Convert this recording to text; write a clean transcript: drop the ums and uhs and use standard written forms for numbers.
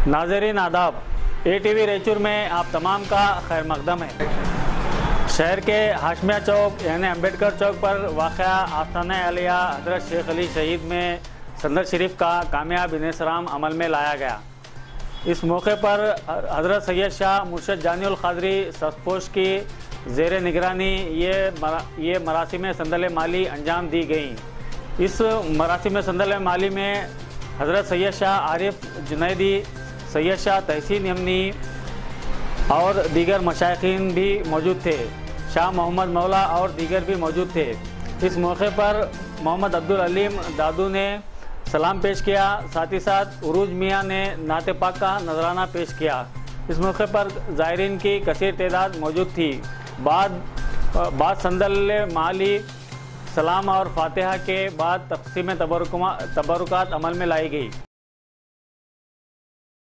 नाज़रीन आदाब, ATV रेचूर में आप तमाम का खैर मकदम है। शहर के हाशमिया चौक यानी अम्बेडकर चौक पर वाक़या आस्थाना आलिया हज़रत शेख अली शहीद में संदर शरीफ का कामयाब इंसराम अमल में लाया गया। इस मौके पर हज़रत सैयद शाह मुर्शद जानी उल क़ादरी ससपोश की ज़ेर निगरानी ये मरासिम संदल माली अंजाम दी गई। इस मरासिम संदल माली में हज़रत सैयद शाह आरिफ जुनैदी, सैयद शाह तहसीन यमनी और दीगर मशाइखीन भी मौजूद थे। शाह मोहम्मद मौला और दीगर भी मौजूद थे। इस मौके पर मोहम्मद अब्दुल अलीम दादू ने सलाम पेश किया, साथ ही साथ उरूज मियाँ ने नाते पाक का नजराना पेश किया। इस मौके पर ज़ायरीन की कसीर तादाद मौजूद थी। बाद संदल माली सलाम और फातिहा के बाद तक़सीम तबरुकात अमल में लाई गई।